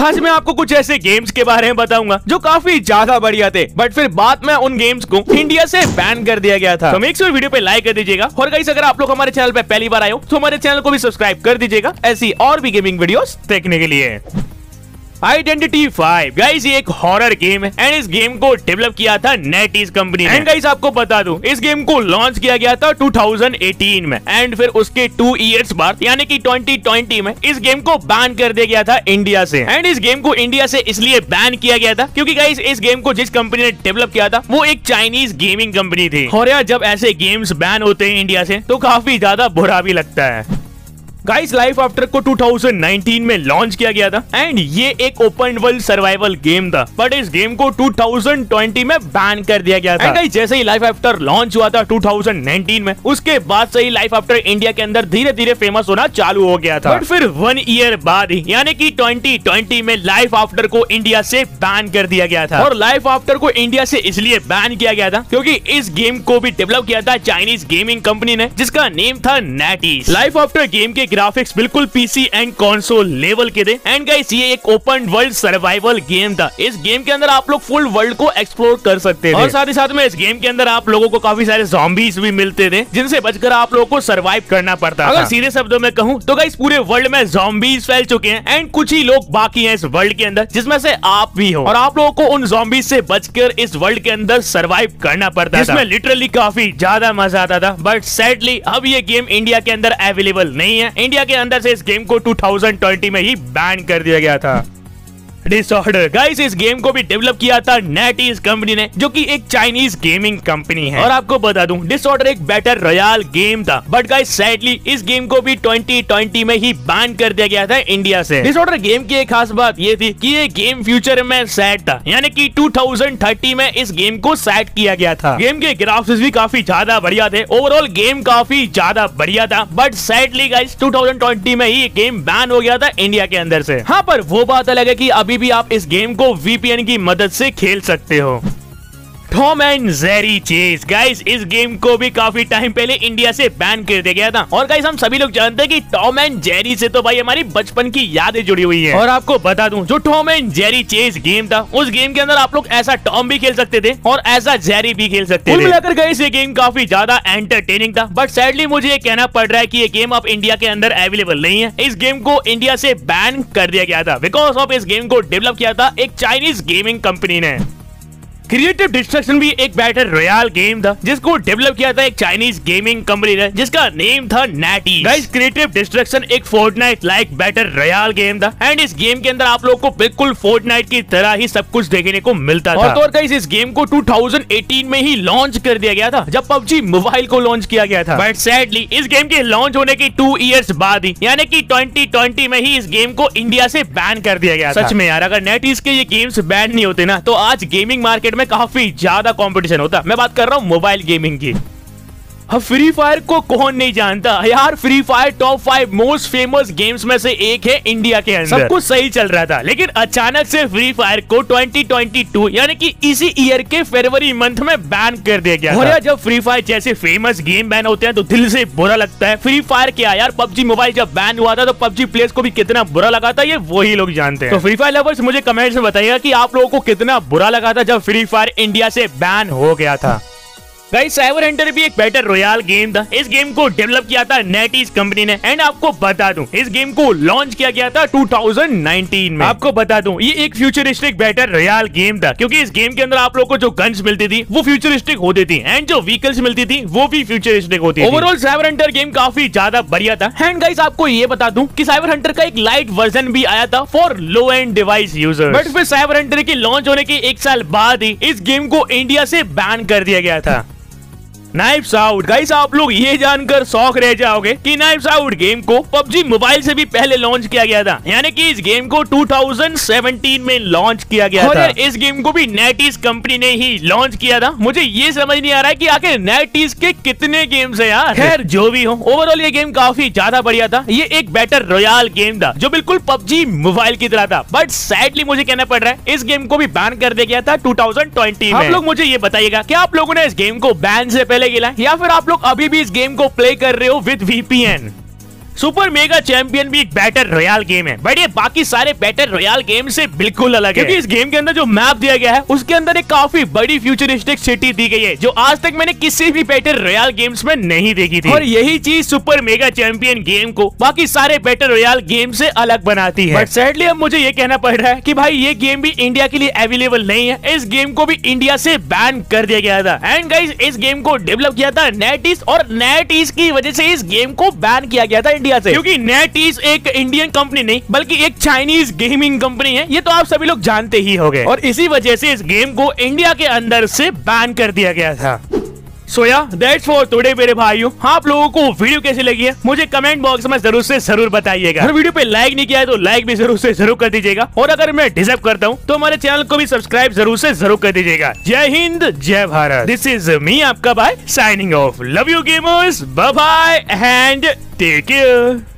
आज मैं आपको कुछ ऐसे गेम्स के बारे में बताऊंगा जो काफी ज्यादा बढ़िया थे, बट फिर बाद में उन गेम्स को इंडिया से बैन कर दिया गया था। तो मेक श्योर वीडियो पे लाइक कर दीजिएगा और गाइस अगर आप लोग हमारे चैनल पे पहली बार आए हो तो हमारे चैनल को भी सब्सक्राइब कर दीजिएगा ऐसी और भी गेमिंग वीडियोस देखने के लिए। आइडेंटिटी 5 गाइस ये एक हॉरर गेम है एंड इस गेम को डेवलप किया था नेटईज कंपनी ने। एंड गाइस आपको बता दूं इस गेम को लॉन्च किया गया था 2018 में एंड फिर उसके 2 इयर्स बाद यानी कि 2020 में इस गेम को बैन कर दिया गया था इंडिया से। एंड इस गेम को इंडिया से इसलिए बैन किया गया था क्योंकि गाइस इस गेम को जिस कंपनी ने डेवलप किया था वो एक चाइनीज गेमिंग कंपनी थी। और यार जब ऐसे गेम्स बैन होते हैं इंडिया से तो काफी ज्यादा बुरा भी लगता है। गाइस लाइफ आफ्टर को 2019 में लॉन्च किया गया था एंड ये एक ओपन वर्ल्ड सर्वाइवल गेम था, बट इस गेम को 2020 में बैन कर दिया गया था। एंड गाइस जैसे ही लाइफ आफ्टर लॉन्च हुआ था 2019 में, उसके बाद से ही लाइफ आफ्टर इंडिया के अंदर धीरे धीरे फेमस होना चालू हो गया था। बट फिर 1 ईयर बाद ही यानी कि 2020 में लाइफ आफ्टर को इंडिया से बैन कर दिया गया था। और लाइफ आफ्टर को इंडिया से इसलिए बैन किया गया था क्योंकि इस गेम को भी डेवलप किया था चाइनीज गेमिंग कंपनी ने जिसका नेम था नेटईज। लाइफ आफ्टर गेम के ग्राफिक्स बिल्कुल पीसी एंड कंसोल लेवल के थे एंड गाइस ये एक ओपन वर्ल्ड सर्वाइवल गेम था। इस गेम के अंदर आप लोग फुल वर्ल्ड को एक्सप्लोर कर सकते थे और साथ ही साथ में इस गेम के अंदर आप लोगों को काफी सारे ज़ॉम्बीज भी मिलते थे जिनसे बचकर आप लोगों को सर्वाइव करना पड़ता था। अगर सीधे शब्दों में कहूं तो गाइस पूरे वर्ल्ड में ज़ॉम्बीज फैल चुके हैं एंड कुछ ही लोग बाकी हैं इस वर्ल्ड के अंदर जिसमें से आप भी हो और आप लोगों को उन ज़ॉम्बीज से बचकर इस वर्ल्ड के अंदर सर्वाइव करना पड़ता था जिसमें लिटरली काफी ज्यादा मजा आता था। बट सैडली अब ये गेम इंडिया के अंदर अवेलेबल नहीं है। इंडिया के अंदर से इस गेम को 2020 में ही बैन कर दिया गया था। डिसऑर्डर गाइस इस गेम को भी डेवलप किया था नेटईज कंपनी ने जो कि एक चाइनीज गेमिंग कंपनी है। और आपको बता दूं डिसऑर्डर एक बैटल रॉयल गेम था, बट गाइस सैडली इस गेम को भी 2020 में ही बैन कर दिया गया था इंडिया से। डिसऑर्डर गेम की एक खास बात ये थी कि ये गेम फ्यूचर में सेट था यानी कि 2030 में इस गेम को सेट किया गया था। गेम के ग्राफिक्स भी काफी ज्यादा बढ़िया थे, ओवरऑल गेम काफी ज्यादा बढ़िया था, बट सैडली गाइस 2020 में ही गेम बैन हो गया था इंडिया के अंदर से। हाँ पर वो बात अलग है कि अभी भी आप इस गेम को VPN की मदद से खेल सकते हो। Tom and Jerry chase guys इस गेम को भी काफी टाइम पहले इंडिया से बैन कर दिया गया था और गाइस हम सभी लोग जानते हैं कि टॉम एंड जेरी से तो भाई हमारी बचपन की यादें जुड़ी हुई है। और आपको बता दूं जो Tom and Jerry chase game था उस गेम के अंदर आप लोग ऐसा टॉम भी खेल सकते थे और ऐसा जेरी भी खेल सकते थे। कुल मिलाकर गाइस ये गेम काफी ज्यादा एंटरटेनिंग था, बट सैडली मुझे ये कहना पड़ रहा है कि ये गेम अब इंडिया के अंदर अवेलेबल नहीं है। इस गेम को इंडिया से बैन कर दिया गया था बिकॉज ऑफ इस गेम को डेवलप किया था एक चाइनीज गेमिंग कंपनी ने। क्रिएटिव डिस्ट्रक्शन भी एक बैटल रॉयल गेम था जिसको डेवलप किया था एक चाइनीज गेमिंग कंपनी ने जिसका नेम था नेटईज। गाइस क्रिएटिव डिस्ट्रक्शन एक Fortnite like battle royale game था एंड इस गेम के अंदर आप लोगों को बिल्कुल फोर्टनाइट की तरह ही सब कुछ देखने को मिलता था। और गाइस इस गेम को 2018 में ही लॉन्च कर दिया गया था जब PUBG मोबाइल को लॉन्च किया गया था। बट सैडली इस गेम के लॉन्च होने के 2 इयर्स बाद ही यानी कि 2020 में ही इस गेम को इंडिया से बैन कर दिया गया था। सच में यार अगर नेटईज के ये गेम्स बैन नहीं होते ना तो आज गेमिंग मार्केट में काफी ज्यादा कंपटीशन होता। मैं बात कर रहा हूँ मोबाइल गेमिंग की। अब फ्री फायर को कौन नहीं जानता यार, free fire top 5 most famous games में से एक है इंडिया के अंदर। सब कुछ सही चल रहा था लेकिन अचानक से फ्री फायर को 2022 यानी कि इसी ईयर के फरवरी मंथ में बैन कर दिया गया। और यार जब फ्री फायर जैसे फेमस गेम बैन होते हैं तो दिल से बुरा लगता है। फ्री फायर क्या यार PUBG मोबाइल जब बैन हुआ था तो PUBG प्लेयर्स को भी कितना बुरा लगा था ये वही लोग जानते हैं। तो फ्री फायर लवर्स मुझे कमेंट्स में बताइएगा कि आप लोगों को कितना बुरा लगा था जब फ्री फायर इंडिया से बैन हो गया था। गाइस साइबर हंटर भी एक बैटल रॉयल गेम था। इस गेम को डेवलप किया था नेटईज कंपनी ने एंड आपको बता दूं इस गेम को लॉन्च किया गया था 2019 में। आपको बता दूं ये एक फ्यूचरिस्टिक बैटल रॉयल गेम था क्योंकि इस गेम के अंदर आप लोगों को जो गन्स मिलती थी वो फ्यूचरिस्टिक होती थी एंड जो व्हीकल्स मिलती थी वो भी फ्यूचरिस्टिक होती थी। ओवरऑल साइबर हंटर गेम काफी ज्यादा बढ़िया था। एंड गाइस आपको ये बता दूं कि साइबर हंटर का एक लाइट वर्जन भी आया था for low end device users, but फिर साइबर हंटर के लॉन्च होने के 1 साल बाद ही इस गेम को इंडिया से बैन कर दिया गया था। नाइफ्स आउट गाइस आप लोग ये जानकर शौक रह जाओगे कि नाइफ्स आउट गेम को PUBG मोबाइल से भी पहले लॉन्च किया गया था यानी कि इस गेम को 2017 में लॉन्च किया गया था। और इस गेम को भी नेटईज कंपनी ने ही लॉन्च किया था। मुझे ये समझ नहीं आ रहा है कि आखिर नेटईज के कितने गेम्स है यार। खैर जो भी हो ओवरऑल ये गेम काफी ज्यादा बढ़िया था। ये एक बैटल रॉयल गेम था जो बिल्कुल PUBG मोबाइल की तरह था, बट सैडली मुझे कहना पड़ रहा है इस गेम को भी बैन कर दिया गया था 2020 में। आप लोग मुझे ये बताइएगा क्या आप लोगों ने इस गेम को बैन से पहले खेला या फिर आप लोग अभी भी इस गेम को प्ले कर रहे हो with VPN। Super mega champion भी एक बैटल रॉयल गेम है, बट ये बाकी सारे बैटल रॉयल गेम से बिल्कुल अलग है, क्योंकि इस गेम के अंदर जो मैप दिया गया है उसके अंदर एक काफी बड़ी फ्यूचरिस्टिक सिटी दी गई है जो आज तक मैंने किसी भी बैटल रॉयल गेम्स में नहीं देखी थी। और यही चीज सुपर मेगा चैंपियन गेम को बाकी सारे बैटल रॉयल गेम से अलग बनाती है। बट सैडली अब मुझे ये कहना पड़ रहा है कि भाई ये गेम भी इंडिया के लिए अवेलेबल नहीं है, इस गेम को भी इंडिया से बैन कर दिया गया था। एंड गाइस इस गेम को डेवलप किया था नेटईज, और नेटईज की वजह से इस गेम को बैन किया गया था इंडिया से, क्योंकि नेटईज एक इंडियन कंपनी नहीं बल्कि एक चाइनीज गेमिंग कंपनी है, ये तो आप सभी लोग जानते ही होंगे। और इसी वजह से इस गेम को इंडिया के अंदर से बैन कर दिया गया था। सो या दैट्स फॉर टुडे मेरे भाइयों। आप लोगों को वीडियो कैसी लगी है मुझे कमेंट बॉक्स में जरूर से जरूर बताइएगा। अगर वीडियो पे लाइक नहीं किया है तो लाइक भी जरूर से जरूर कर दीजिएगा, और अगर मैं डिजर्व करता हूँ तो हमारे चैनल को भी सब्सक्राइब जरूर से जरूर कर दीजिएगा। जय हिंद, जय भारत। दिस इज मी आपका भाई signing off. Love you gamers, bye bye and take care.